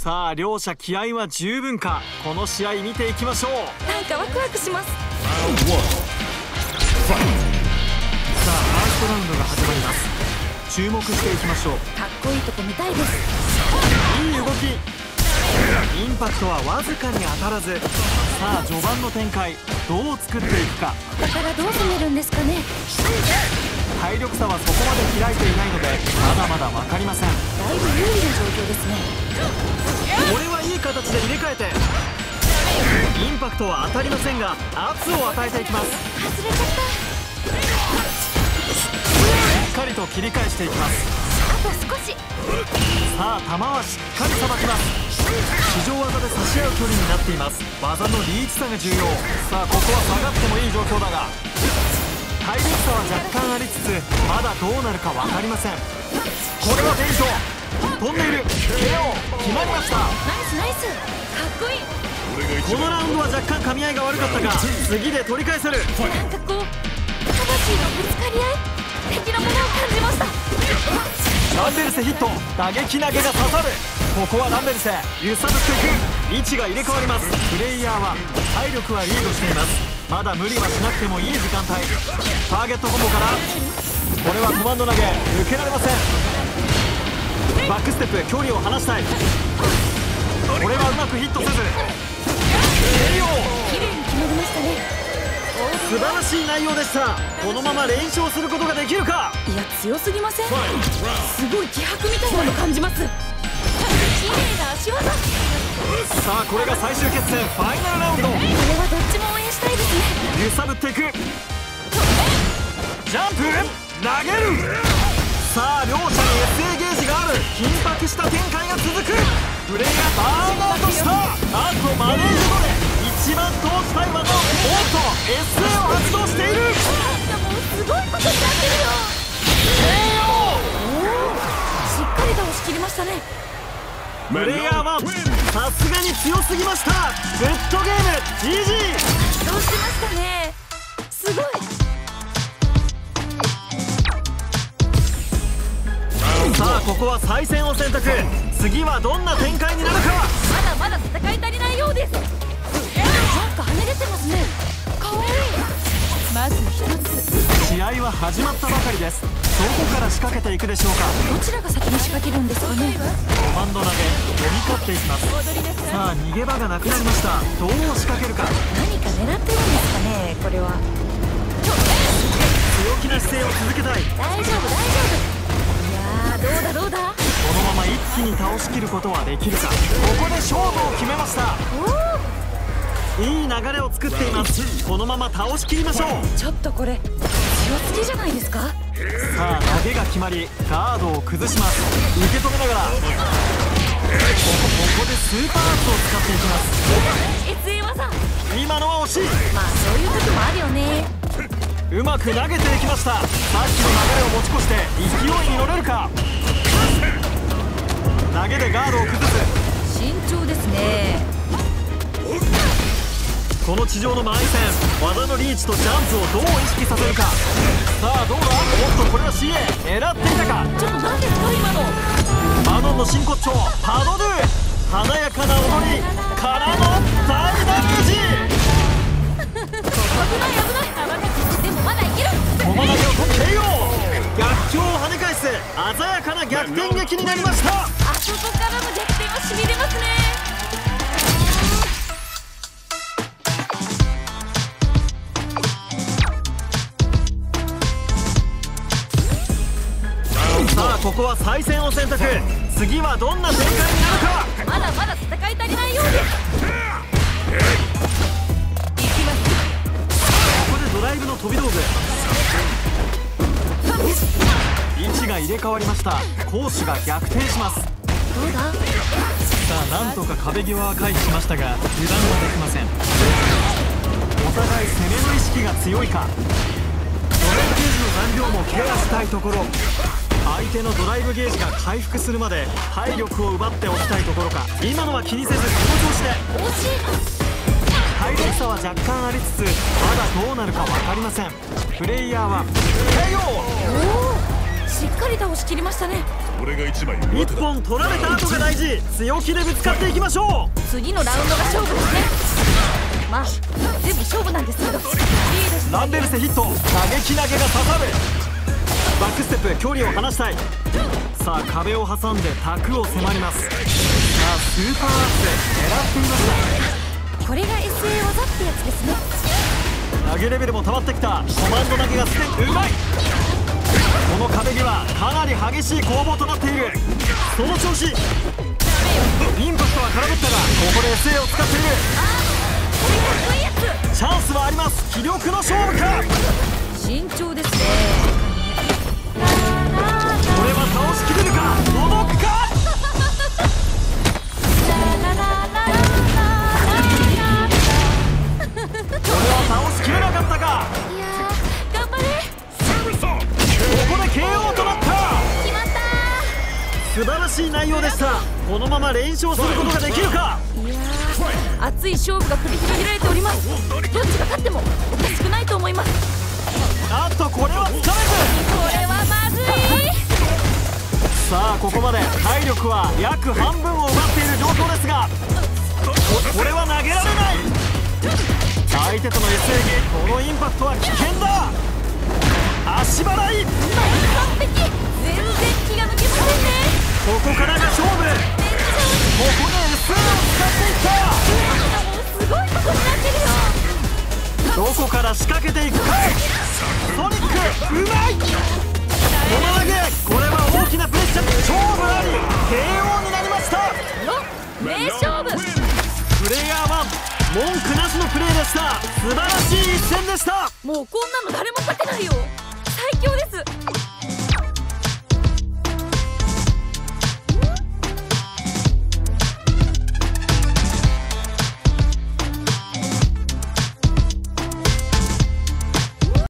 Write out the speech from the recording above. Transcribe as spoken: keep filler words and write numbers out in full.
さあ両者気合は十分か。この試合見ていきましょう。 なんかワクワクします。 さあファーストラウンドが始まります。注目していきましょう。 かっこいいとこ見たいです。 いい動き。インパクトはわずかに当たらず。さあ序盤の展開どう作っていくか。 ここからどう攻めるんですかね。 体力差はそこまで開いていないのでまだまだ分かりません。 だいぶ有利な状況ですね。 これはいい形で入れ替えて。インパクトは当たりませんが圧を与えていきます。 外れちゃった。 しっかりと切り返していきます。 あと少し。 さあ球はしっかりさばきます。地上技で差し合う距離になっています。技のリーチ差が重要。さあここは下がってもいい状況だが体力差は若干ありつつまだどうなるか分かりません。これはフェイント飛んでいる。 ケーオー 決まりました。 ナイスナイス、かっこいい。 このラウンドは若干噛み合いが悪かったが次で取り返せる。 なんかこう魂のぶつかり合い的なものを感じました。 ランベルセヒット。打撃投げが刺さる。ここはランベルセ揺さぶっていく。位置が入れ替わります。プレイヤーは体力はリードしています。まだ無理はしなくてもいい時間帯。ターゲットコンボからこれはコマンド投げ受けられません。バックステップ距離を離したい。これはうまくヒットせず ケーオー。 綺麗に決まりましたね。 素晴らしい内容でした。このまま連勝することができるか。 いや強すぎません。すごい気迫みたいなの感じます。綺麗な足技。 さあこれが最終決戦ファイナルラウンド。これはどっちも応援したいですね。 揺さぶっていく。ジャンプ投げる。さあ両者に エスエー ゲージがある。緊迫した展開が続く。プレイがバーンアウトした。あとマネージドで一番通したい技をおっと エスエー を発動している。 もうすごいことになってるよ。 ケーオー。 しっかり倒しきりましたね。 プレイヤーはさすがに強すぎました。グッドゲーム ジージー。 どうしましたね。すごい。 さあここは再戦を選択。次はどんな展開になるか。 まだまだ戦い足りないようです。なんか跳ね出てますね。かわいい。まず一つ。 試合は始まったばかりです。どこから仕掛けていくでしょうか。 どちらが先に仕掛けるんですかね。 コマンド投げ飛び交っていきます。さあ逃げ場がなくなりました。どう仕掛けるか。 何か狙ってるんですかね。これは強気な姿勢を続けたい。 大丈夫大丈夫。いやーどうだどうだ。 このまま一気に倒しきることはできるか。ここで勝負を決めました。いい流れを作っています。このまま倒しきりましょう。 ちょっとこれ強すぎじゃないですか。 さあ投げが決まりガードを崩します。受け止めながらここ、ここでスーパーアーツを使っていきます。 エスエー 技。 今のは惜しい。 まあそういう時もあるよね。 うまく投げていきました。さっきの流れを持ち越して勢いに乗れるか。投げでガードを崩す。 慎重ですね。 この地上の間合い戦技のリーチとジャンプをどう意識させるか。さあどうだ。おっとこれは シーエー 狙っていたか。 ちょっと何ですか今の。 マノンの真骨頂パドドゥ。華やかな踊りからの大ダメージ。 危ない危ない。でもまだいける。 駒投げを取って ケーオー。 逆境を跳ね返す鮮やかな逆転劇になりました。 あそこからの逆転はしびれますね。 さあここは再戦を選択。次はどんな展開になるか。 まだまだ戦い足りないようです。いきます。 ここでドライブの飛び道具。位置が入れ替わりました。攻守が逆転します。 どうだ。 さあなんとか壁際は回避しましたが油断はできません。お互い攻めの意識が強いか。ドライブゲージの残量もケアしたいところ。相手のドライブゲージが回復するまで体力を奪っておきたいところか。今のは気にせずこの調子で。 惜しい。 体力差は若干ありつつまだどうなるか分かりません。プレイヤーは ケーオー。 しっかり倒しきりましたね。 俺が一枚一本取られた後が大事。強気でぶつかっていきましょう。 次のラウンドが勝負ですね。まあ全部勝負なんですけど、リードしランベルセヒット。打撃投げが刺さる。バックステップ、距離を離したい。さあ壁を挟んで卓を迫ります。さあスーパーアーツ狙っていましこれが エスエー 技ってやつですね。 た。投げレベルも溜まってきた。コマンド投げがすでにうまい。この壁際かなり激しい攻防となっている。その調子。インパクトは空振ったがここで エスエー を使っている。 これかっこいいやつ。 チャンスはあります。気力の勝負か。 慎重ですね。 これは倒しきれるか。届くか。これは倒しきれなかったか。 いやー頑張れ。 ここで ケーオー となった。 決まった素晴らしい内容でした。このまま連勝することができるか。 ー。いやー熱い勝負が繰り広げられております。どっちが勝ってもおかしくないと思います。 あっとこれはつかめず。 これはまずい。 さあここまで体力は約半分を奪っている状況ですが、ここれは投げられない。相手との エスエー 技、このインパクトは危険だ。足払い。 完璧。全然気が抜けませんね。 ここからが勝負。ここで エスエー を使っていった。 もうすごいことになってるよ。 どこから仕掛けていくか。ソニックうまい。この投げ、これは大きなプレッシャー。勝負あり。 ケーオー になりました。 よ名勝負。 プレイヤーワン、文句なしのプレーでした。素晴らしい一戦でした。 もうこんなの誰も勝てないよ。